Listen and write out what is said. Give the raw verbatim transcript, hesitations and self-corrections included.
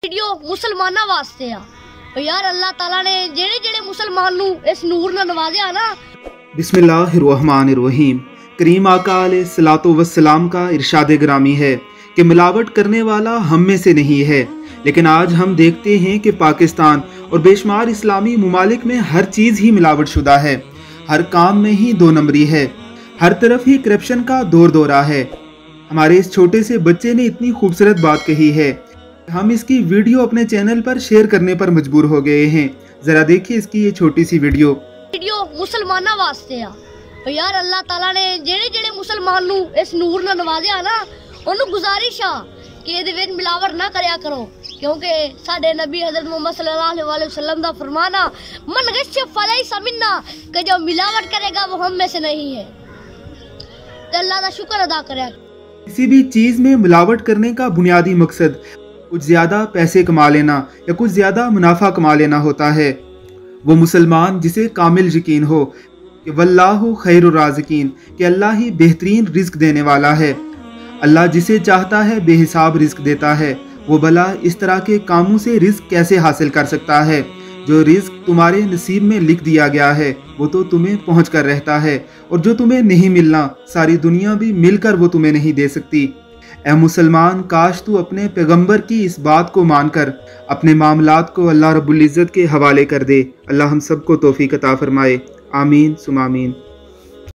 Video ਮੁਸਲਮਾਨਾਂ ਵਾਸਤੇ ਆ ਯਾਰ ਅੱਲਾਹ ਤਾਲਾ ਨੇ ਜਿਹੜੇ ਜਿਹੜੇ ਮੁਸਲਮਾਨ ਨੂੰ ਇਸ ਨੂਰ ਨਾਲ ਨਵਾਜ਼ਿਆ ਨਾ। बिस्मिल्लाहिर्रहमानिर्रहीम। करीम आका अलैहिस्सलातु वस्सलाम का इरशाद ग्रामी है कि मिलावट करने वाला हम में से नहीं है, लेकिन आज हम देखते हैं कि पाकिस्तान और बेशुमार इस्लामी मुमालिक में हर चीज़ ही मिलावट शुदा है, हर काम में ही दो नंबरी है, हर तरफ ही करप्शन का दौर दौरा है। हमारे इस छोटे से बच्चे ने इतनी खूबसूरत बात कही है, हम इसकी वीडियो अपने चैनल पर शेयर करने पर मजबूर हो गए हैं। ज़रा देखिए इसकी ये छोटी सी वीडियो। ਵੀਡੀਓ ਮੁਸਲਮਾਨਾਂ ਵਾਸਤੇ ਆ ਯਾਰ ਅੱਲਾਹ ਤਾਲਾ ਨੇ ਜਿਹੜੇ ਜਿਹੜੇ ਮੁਸਲਮਾਨ ਨੂੰ ਇਸ ਨੂਰ ਨਾਲ ਨਵਾਜ਼ਿਆ ਨਾ, ਉਹਨੂੰ ਗੁਜ਼ਾਰਿਸ਼ ਆ ਕਿ ਇਹਦੇ ਵਿੱਚ ਮਿਲਾਵਟ ਨਾ ਕਰਿਆ ਕਰੋ, ਕਿਉਂਕਿ ਸਾਡੇ ਨਬੀ ਹਜ਼ਰਤ ਮੁਹੰਮਦ ਸੱਲੱਲਾਹੁ अलैहि वसल्लम ਦਾ ਫਰਮਾਨ ਆ, मन गश फलैसा मिन्ना, कि जो मिलावट करेगा वो हम में से नहीं है। तो अल्लाह का शुक्र अदा करें। किसी भी चीज़ में मिलावट करने का बुनियादी मकसद कुछ ज़्यादा पैसे कमा लेना या कुछ ज़्यादा मुनाफा कमा लेना होता है। वो मुसलमान जिसे कामिल यकीन हो कि वल्लाहु खैरुर राज़िकीन, कि अल्लाह ही बेहतरीन रिस्क देने वाला है। अल्लाह जिसे चाहता है बेहिसाब रिस्क देता है। वो भला इस तरह के कामों से रिस्क कैसे हासिल कर सकता है? जो रिस्क तुम्हारे नसीब में लिख दिया गया है वो तो तुम्हें पहुँच कर रहता है, और जो तुम्हें नहीं मिलना सारी दुनिया भी मिलकर वो तुम्हें नहीं दे सकती। ए मुसलमान, काश तू अपने पैगंबर की इस बात को मानकर अपने मामलात को अल्लाह रब्बुल इज़्ज़त के हवाले कर दे। अल्लाह हम सबको तौफीक अता फरमाए। आमीन सुम आमीन।